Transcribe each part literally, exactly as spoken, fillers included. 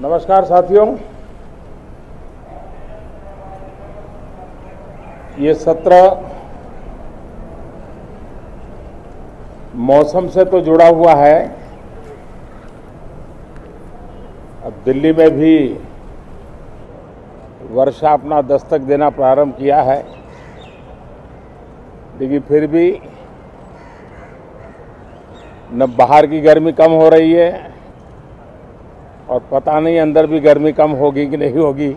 नमस्कार साथियों, ये सत्र मौसम से तो जुड़ा हुआ है। अब दिल्ली में भी वर्षा अपना दस्तक देना प्रारंभ किया है, लेकिन फिर भी न बाहर की गर्मी कम हो रही है और पता नहीं अंदर भी गर्मी कम होगी कि नहीं होगी।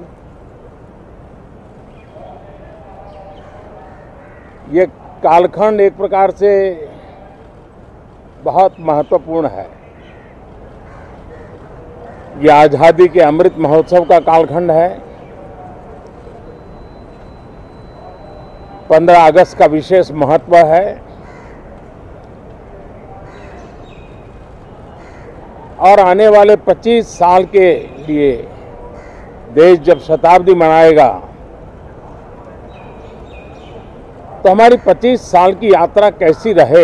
ये कालखंड एक प्रकार से बहुत महत्वपूर्ण है। ये आज़ादी के अमृत महोत्सव का कालखंड है। पंद्रह अगस्त का विशेष महत्व है और आने वाले पच्चीस साल के लिए देश जब शताब्दी मनाएगा तो हमारी पच्चीस साल की यात्रा कैसी रहे,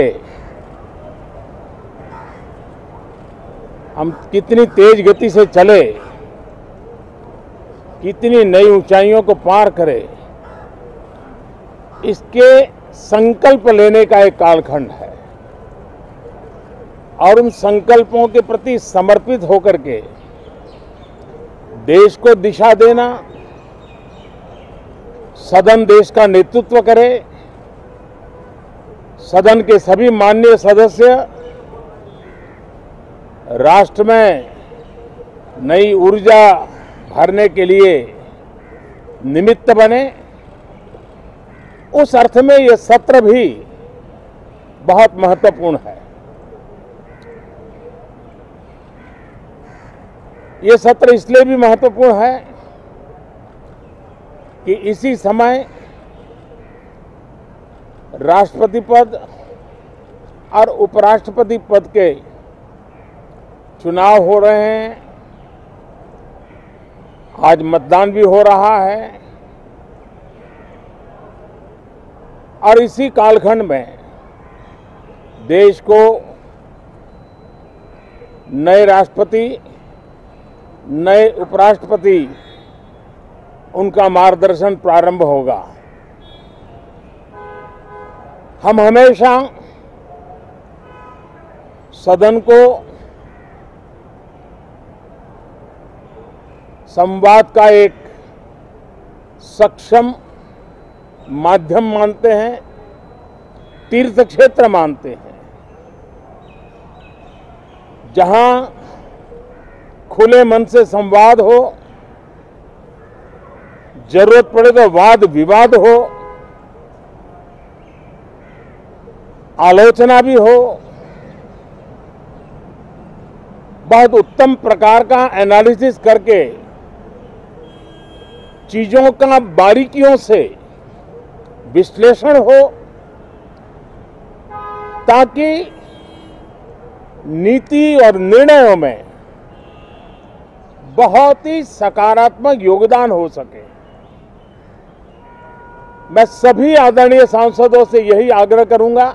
हम कितनी तेज गति से चले, कितनी नई ऊंचाइयों को पार करें, इसके संकल्प लेने का एक कालखंड है और उन संकल्पों के प्रति समर्पित होकर के देश को दिशा देना, सदन देश का नेतृत्व करे, सदन के सभी माननीय सदस्य राष्ट्र में नई ऊर्जा भरने के लिए निमित्त बने, उस अर्थ में यह सत्र भी बहुत महत्वपूर्ण है। ये सत्र इसलिए भी महत्वपूर्ण है कि इसी समय राष्ट्रपति पद और उपराष्ट्रपति पद के चुनाव हो रहे हैं। आज मतदान भी हो रहा है और इसी कालखंड में देश को नए राष्ट्रपति, नए उपराष्ट्रपति, उनका मार्गदर्शन प्रारंभ होगा। हम हमेशा सदन को संवाद का एक सक्षम माध्यम मानते हैं, तीर्थ क्षेत्र मानते हैं, जहां खुले मन से संवाद हो, जरूरत पड़े तो वाद विवाद हो, आलोचना भी हो, बहुत उत्तम प्रकार का एनालिसिस करके चीजों का बारीकियों से विश्लेषण हो, ताकि नीति और निर्णयों में बहुत ही सकारात्मक योगदान हो सके। मैं सभी आदरणीय सांसदों से यही आग्रह करूंगा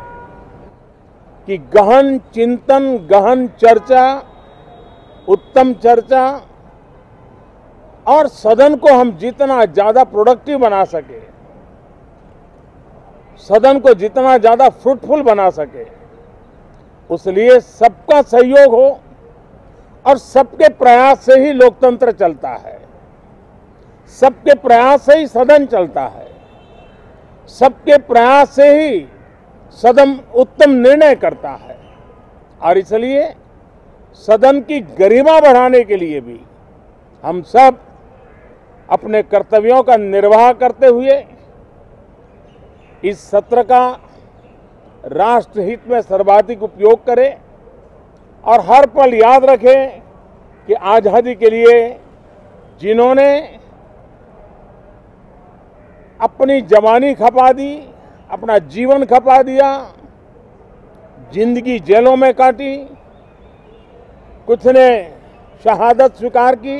कि गहन चिंतन, गहन चर्चा, उत्तम चर्चा और सदन को हम जितना ज्यादा प्रोडक्टिव बना सके, सदन को जितना ज्यादा फ्रूटफुल बना सके, उसलिए सबका सहयोग हो और सबके प्रयास से ही लोकतंत्र चलता है, सबके प्रयास से ही सदन चलता है, सबके प्रयास से ही सदन उत्तम निर्णय करता है। और इसलिए सदन की गरिमा बढ़ाने के लिए भी हम सब अपने कर्तव्यों का निर्वाह करते हुए इस सत्र का राष्ट्रहित में सर्वाधिक उपयोग करें और हर पल याद रखें कि आज़ादी के लिए जिन्होंने अपनी जवानी खपा दी, अपना जीवन खपा दिया, जिंदगी जेलों में काटी, कुछ ने शहादत स्वीकार की,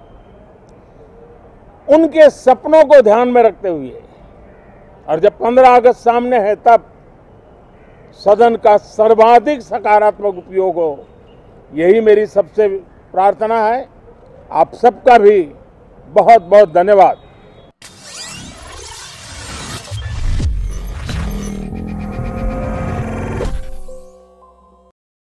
उनके सपनों को ध्यान में रखते हुए और जब पंद्रह अगस्त सामने है तब सदन का सर्वाधिक सकारात्मक उपयोग हो, यही मेरी सबसे प्रार्थना है। आप सबका भी बहुत बहुत धन्यवाद।